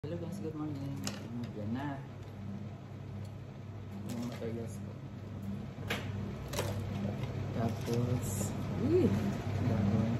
Hello guys, good morning. Yan na. Yung materials ko. Tapos, dahon.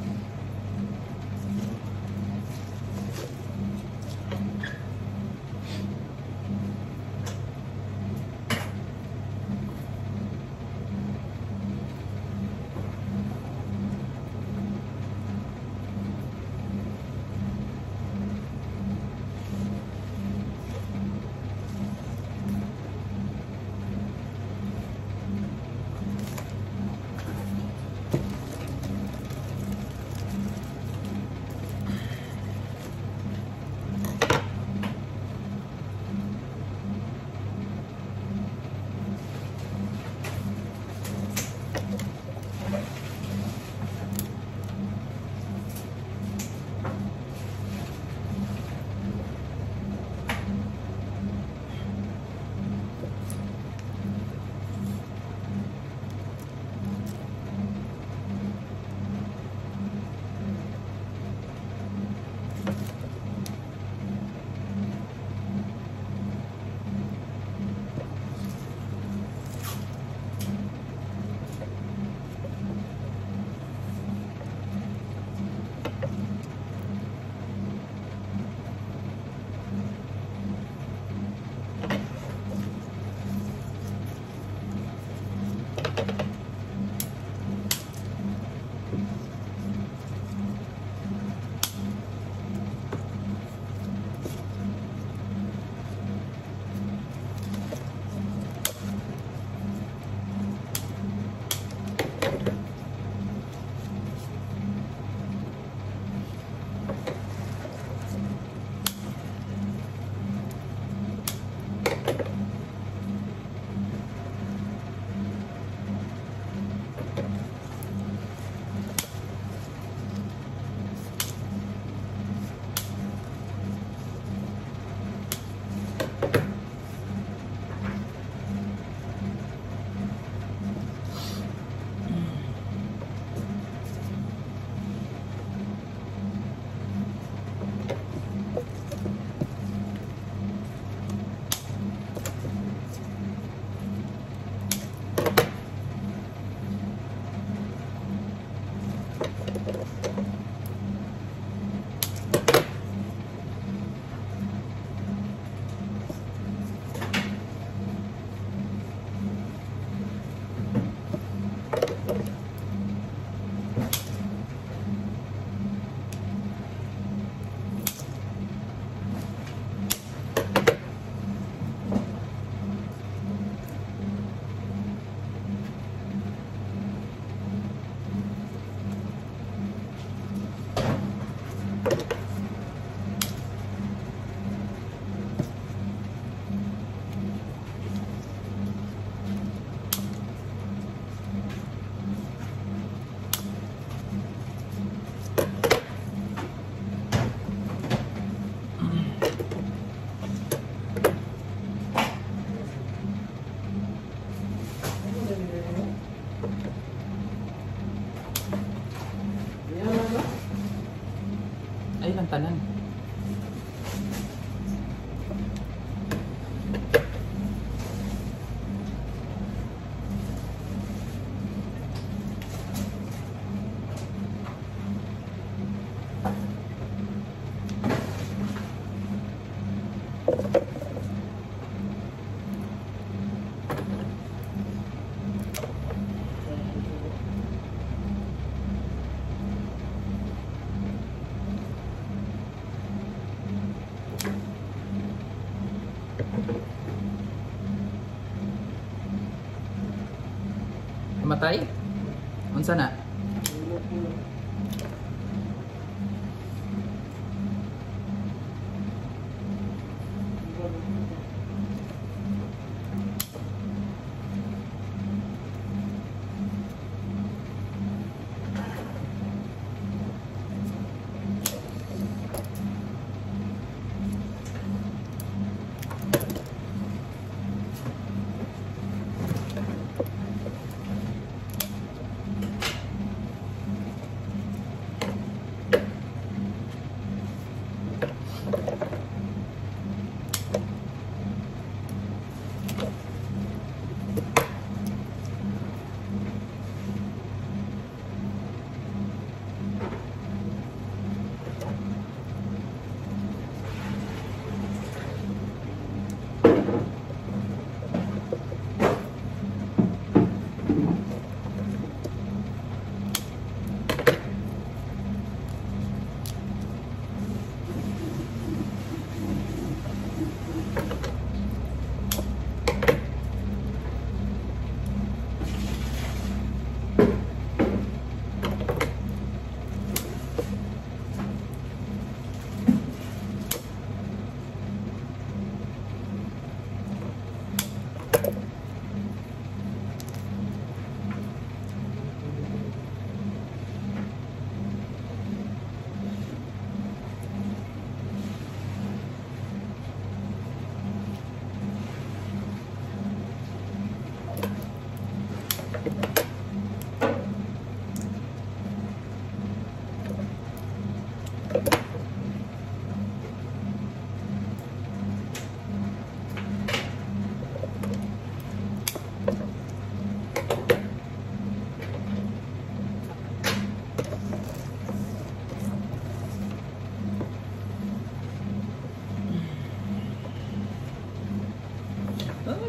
Ay lang tanan. Matay? Unsa na?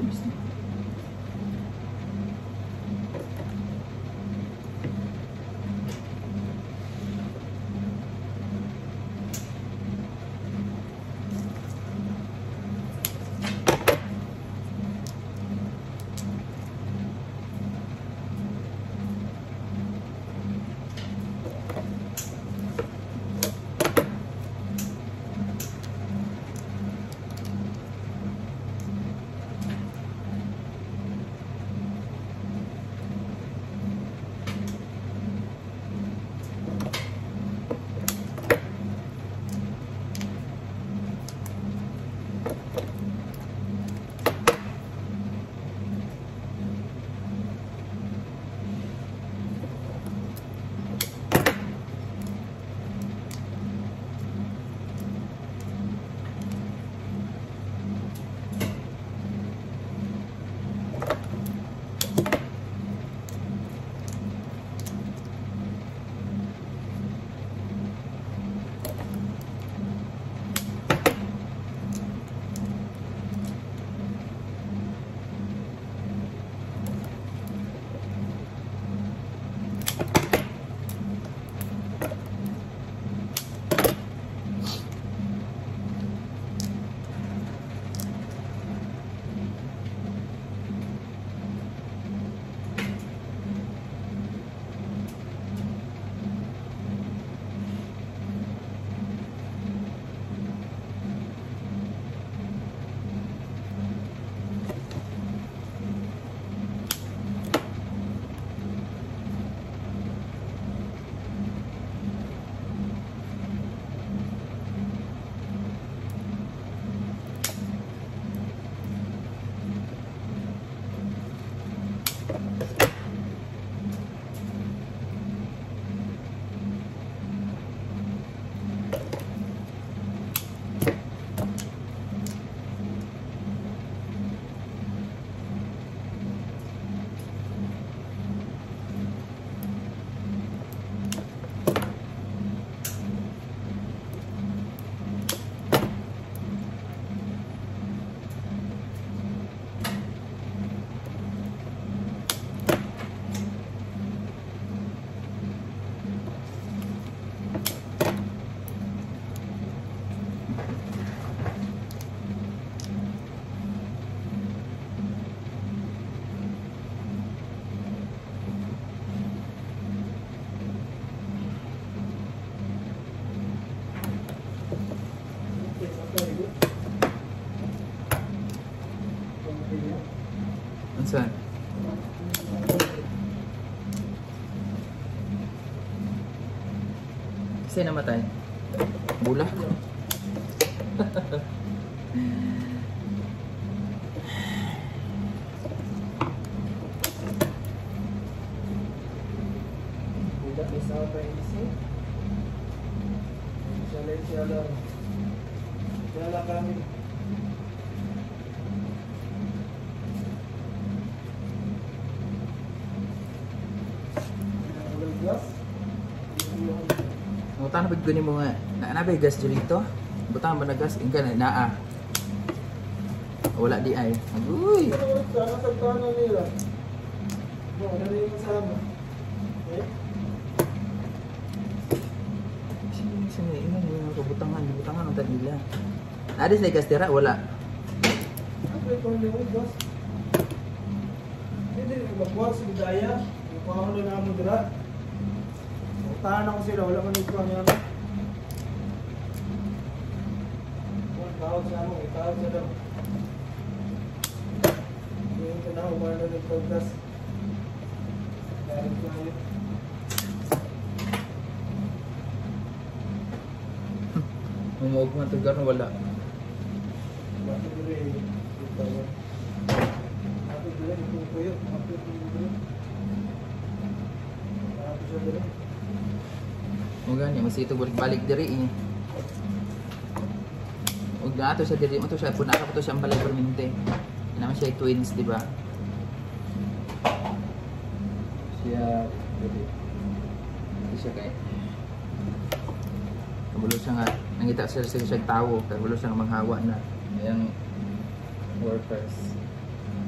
Saan? Kasi namatay. Bulak. Bulak isa pa isi. Siya kami. Butang na pagkunin mo nga. Naanabay gas dito. Butang ba na gas? Ingka na naa. Wala di ay. Aguy! Sana sa tanong nila. Ano na yung kasama? Sino ina mo yung butangan. Butangan ang tag nila. Adis na gas tira? Wala. Ano yung yung gas? Hindi rin magbuhat sa bidaya. Magbuhat na namin dira. Tahan ako sila, wala man ito ang yan. Tawag sa mo, tawag sa daw. Yung tanaw, wala na nagpagkas. Dahil sa alit. Umuog man ito gano'n wala. Bakit dito eh, bakit dito eh, itong kuyo, bakit dito eh. Bakit siya dito eh. O gani, masito balik diri eh. Huwag na ato siya diri mo to siya. Punaka po to siyang balay permente. Hindi naman siya twins, di ba? Siya, hindi siya kaya. Kabulo siya nga, nangita siya tao. Kabulo siya nga manghawa na. Ayan, workers.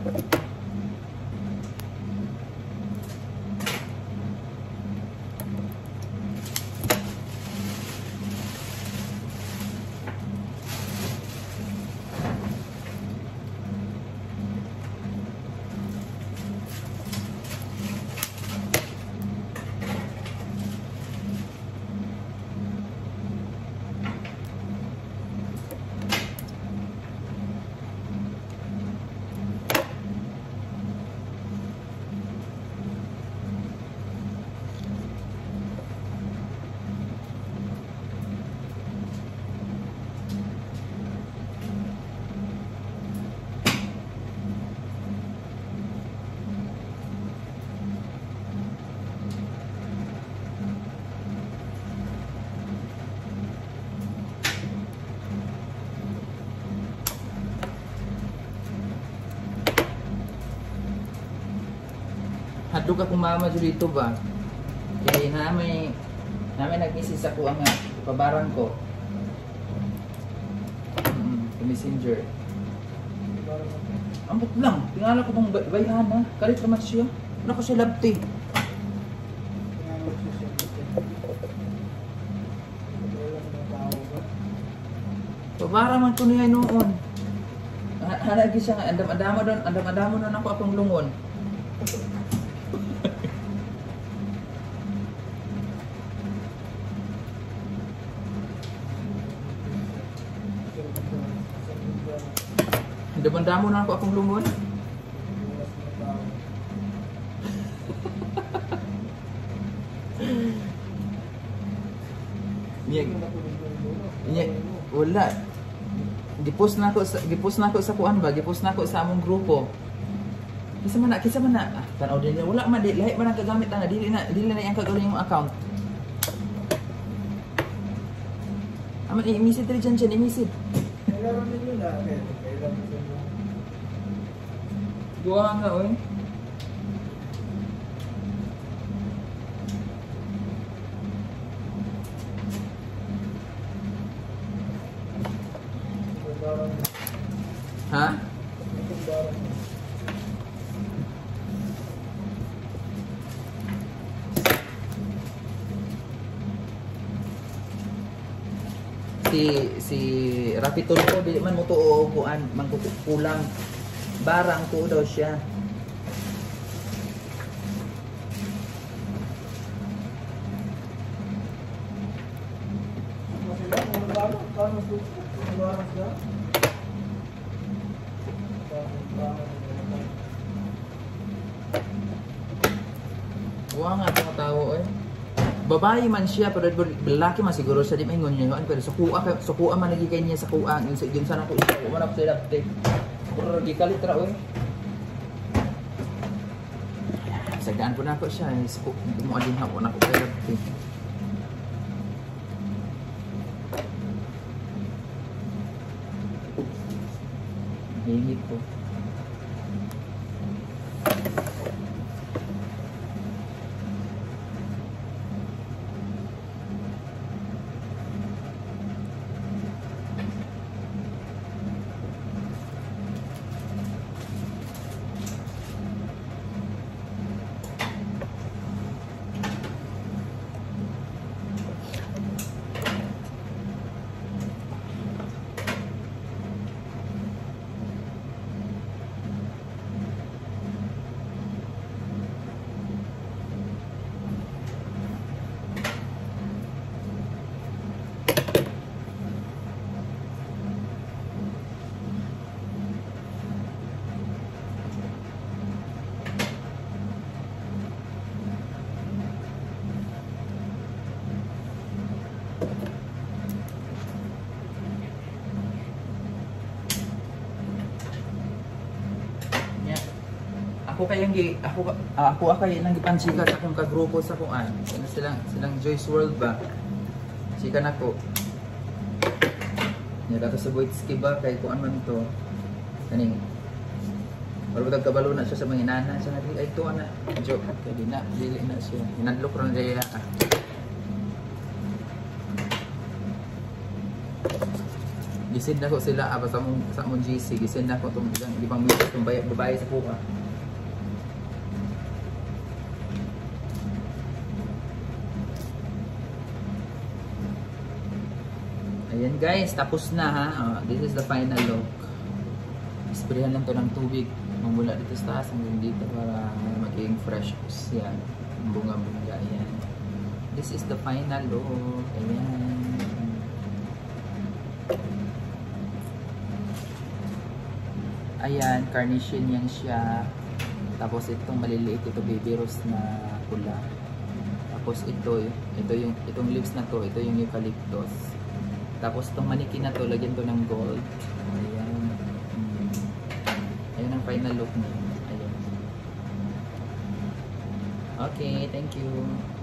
Hadlok akong mama dito ba? Kaya namin nag-message ako ang pabarang ko. Sa messenger. Ambot lang. Tingala ko tong bayana. Kalit naman siya. Ano ko siya labti. Pabarang man ko niya noon. Hanagi siya nga. Andam-andamo doon ako akong lungon. Damon na ako akong lungon. Wala. Gipos na ako sa kuan ba? Gipos na ako sa among grupo. Kisa man na. Tanaw din wala man lahi man ang kagamit ana dili na yang kagaling yung account. Aman i-message diri dyan, i-message. Kailangan din yun na. Kailangan din yun. Dua nga, oy. Ha? Si Rapitol ko dili man mo tuo kuan mangkukulang barang ko daw siya. Wa nga mga tao eh. Babae man siya pero lalaki man siguro siya di maingon niya pero sa kuha man lagi kay niya sa kuha yun sana ko isa man ako sa dapte pero gikalit ra oy sagdaan po na ako siya sa mo adin hapon ako sa dapte hingit ko. Ako kay nang gipansikat sa akong kagrupo sa kuan. Silang Joyce World ba. Sikan ako. Nya dato sa Boytski ba kay kuan man to. Kaning Wala kabalo na siya sa mga inana sa nga ay to ana. Joke kay dili na siya. Inadlok ra niya. Gisend na ko sila sa mong GC. Gisend na ko itong ibang minutes itong babae sa kuha. Ayan guys, tapos na ha. This is the final look. Sprayan lang to ng tubig. Mula dito sa taas hanggang dito para maging fresh. Yan. Bunga-bunga. Ayan. This is the final look. Ayan. Ayan, carnation yan siya. Tapos itong maliliit, ito baby rose na pula. Tapos itong lips na to, ito yung eucalyptus. Tapos itong maniki na to, lagyan to ng gold. Ayan. Ayan ang final look niya. Ayan. Okay, thank you.